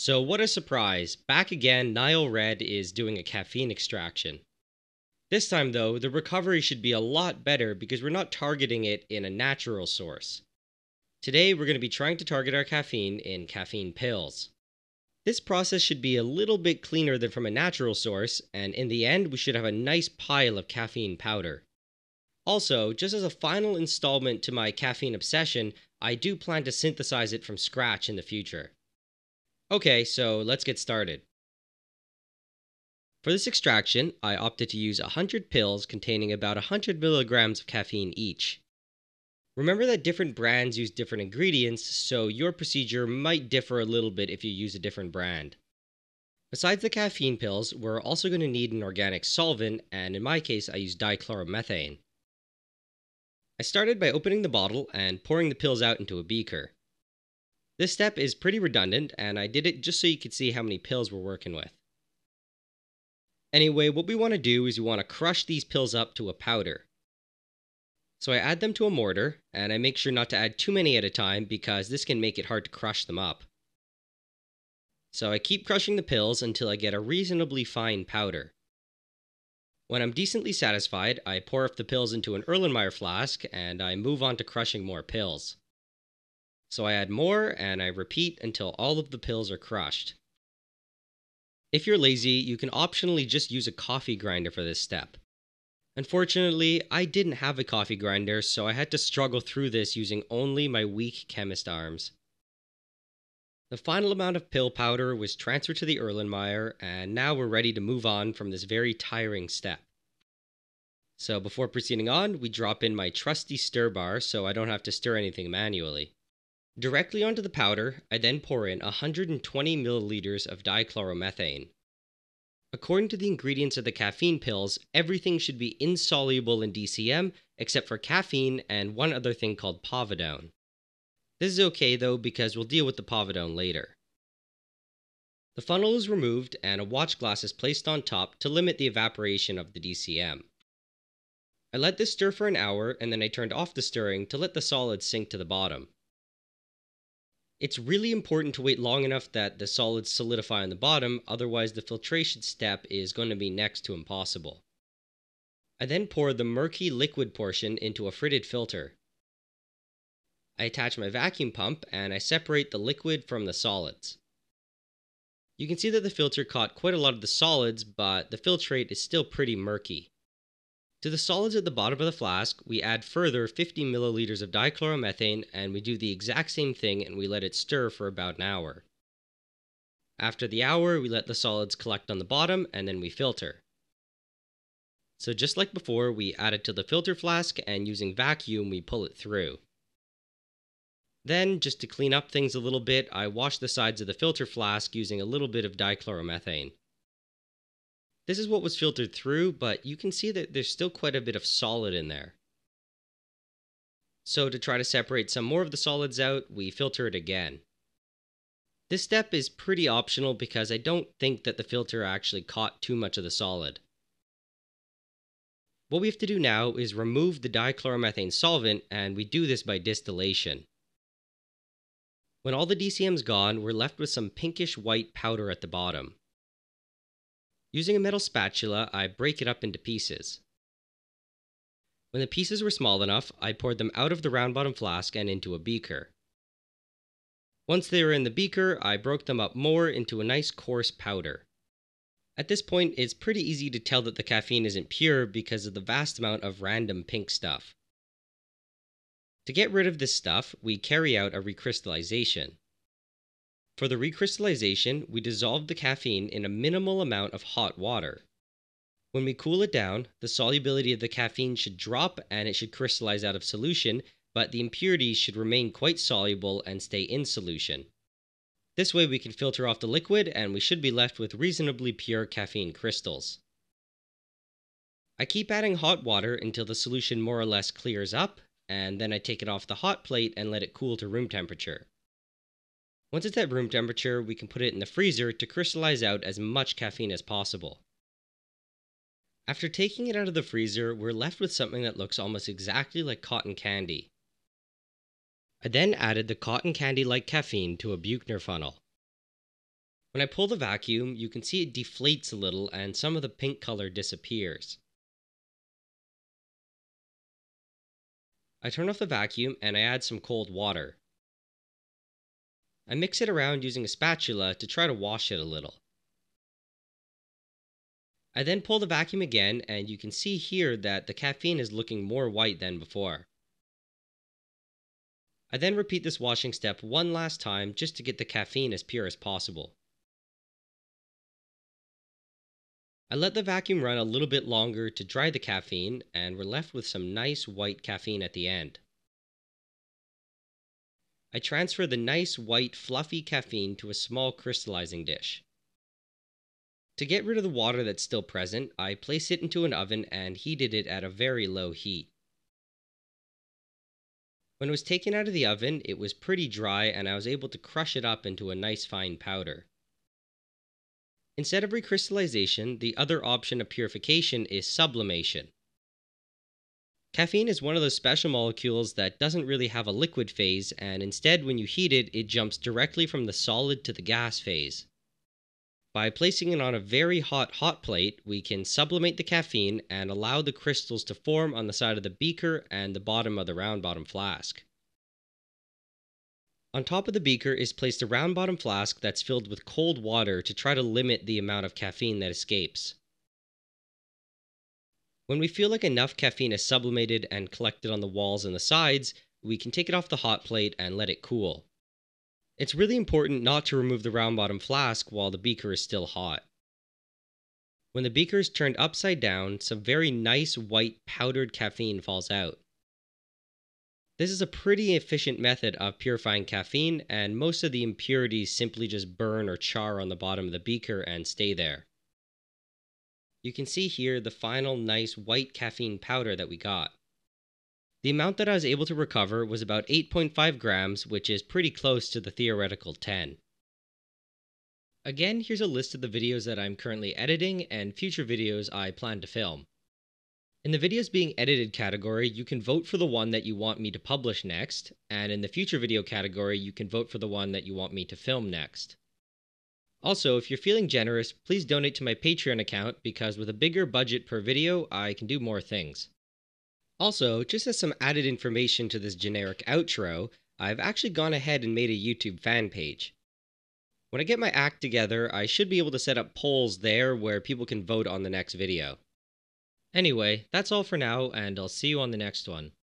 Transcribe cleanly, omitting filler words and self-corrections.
So, what a surprise! Back again, Nile Red is doing a caffeine extraction. This time, though, the recovery should be a lot better because we're not targeting it in a natural source. Today, we're going to be trying to target our caffeine in caffeine pills. This process should be a little bit cleaner than from a natural source, and in the end, we should have a nice pile of caffeine powder. Also, just as a final installment to my caffeine obsession, I do plan to synthesize it from scratch in the future. Okay, so let's get started. For this extraction, I opted to use 100 pills containing about 100 milligrams of caffeine each. Remember that different brands use different ingredients, so your procedure might differ a little bit if you use a different brand. Besides the caffeine pills, we're also going to need an organic solvent, and in my case, I used dichloromethane. I started by opening the bottle and pouring the pills out into a beaker. This step is pretty redundant, and I did it just so you could see how many pills we're working with. Anyway, what we want to do is we want to crush these pills up to a powder. So I add them to a mortar, and I make sure not to add too many at a time because this can make it hard to crush them up. So I keep crushing the pills until I get a reasonably fine powder. When I'm decently satisfied, I pour off the pills into an Erlenmeyer flask and I move on to crushing more pills. So I add more and I repeat until all of the pills are crushed. If you're lazy, you can optionally just use a coffee grinder for this step. Unfortunately, I didn't have a coffee grinder, so I had to struggle through this using only my weak chemist arms. The final amount of pill powder was transferred to the Erlenmeyer, and now we're ready to move on from this very tiring step. So before proceeding on, we drop in my trusty stir bar so I don't have to stir anything manually. Directly onto the powder, I then pour in 120 milliliters of dichloromethane. According to the ingredients of the caffeine pills, everything should be insoluble in DCM except for caffeine and one other thing called povidone. This is okay though because we'll deal with the povidone later. The funnel is removed and a watch glass is placed on top to limit the evaporation of the DCM. I let this stir for an hour and then I turned off the stirring to let the solids sink to the bottom. It's really important to wait long enough that the solids solidify on the bottom, otherwise the filtration step is going to be next to impossible. I then pour the murky liquid portion into a fritted filter. I attach my vacuum pump and I separate the liquid from the solids. You can see that the filter caught quite a lot of the solids, but the filtrate is still pretty murky. To the solids at the bottom of the flask, we add further 50 milliliters of dichloromethane and we do the exact same thing and we let it stir for about an hour. After the hour, we let the solids collect on the bottom and then we filter. So just like before, we add it to the filter flask and using vacuum, we pull it through. Then, just to clean up things a little bit, I wash the sides of the filter flask using a little bit of dichloromethane. This is what was filtered through, but you can see that there's still quite a bit of solid in there. So to try to separate some more of the solids out, we filter it again. This step is pretty optional because I don't think that the filter actually caught too much of the solid. What we have to do now is remove the dichloromethane solvent, and we do this by distillation. When all the DCM's gone, we're left with some pinkish white powder at the bottom. Using a metal spatula, I break it up into pieces. When the pieces were small enough, I poured them out of the round bottom flask and into a beaker. Once they were in the beaker, I broke them up more into a nice coarse powder. At this point, it's pretty easy to tell that the caffeine isn't pure because of the vast amount of random pink stuff. To get rid of this stuff, we carry out a recrystallization. For the recrystallization, we dissolve the caffeine in a minimal amount of hot water. When we cool it down, the solubility of the caffeine should drop and it should crystallize out of solution, but the impurities should remain quite soluble and stay in solution. This way we can filter off the liquid and we should be left with reasonably pure caffeine crystals. I keep adding hot water until the solution more or less clears up, and then I take it off the hot plate and let it cool to room temperature. Once it's at room temperature, we can put it in the freezer to crystallize out as much caffeine as possible. After taking it out of the freezer, we're left with something that looks almost exactly like cotton candy. I then added the cotton candy-like caffeine to a Buchner funnel. When I pull the vacuum, you can see it deflates a little and some of the pink color disappears. I turn off the vacuum and I add some cold water. I mix it around using a spatula to try to wash it a little. I then pull the vacuum again and you can see here that the caffeine is looking more white than before. I then repeat this washing step one last time just to get the caffeine as pure as possible. I let the vacuum run a little bit longer to dry the caffeine and we're left with some nice white caffeine at the end. I transfer the nice white fluffy caffeine to a small crystallizing dish. To get rid of the water that's still present, I place it into an oven and heated it at a very low heat. When it was taken out of the oven, it was pretty dry and I was able to crush it up into a nice fine powder. Instead of recrystallization, the other option of purification is sublimation. Caffeine is one of those special molecules that doesn't really have a liquid phase, and instead when you heat it, it jumps directly from the solid to the gas phase. By placing it on a very hot plate, we can sublimate the caffeine and allow the crystals to form on the side of the beaker and the bottom of the round bottom flask. On top of the beaker is placed a round bottom flask that's filled with cold water to try to limit the amount of caffeine that escapes. When we feel like enough caffeine is sublimated and collected on the walls and the sides, we can take it off the hot plate and let it cool. It's really important not to remove the round bottom flask while the beaker is still hot. When the beaker is turned upside down, some very nice white powdered caffeine falls out. This is a pretty efficient method of purifying caffeine, and most of the impurities simply just burn or char on the bottom of the beaker and stay there. You can see here the final nice white caffeine powder that we got. The amount that I was able to recover was about 8.5 grams, which is pretty close to the theoretical 10. Again, here's a list of the videos that I'm currently editing and future videos I plan to film. In the videos being edited category, you can vote for the one that you want me to publish next, and in the future video category, you can vote for the one that you want me to film next. Also, if you're feeling generous, please donate to my Patreon account because with a bigger budget per video, I can do more things. Also, just as some added information to this generic outro, I've actually gone ahead and made a YouTube fan page. When I get my act together, I should be able to set up polls there where people can vote on the next video. Anyway, that's all for now, and I'll see you on the next one.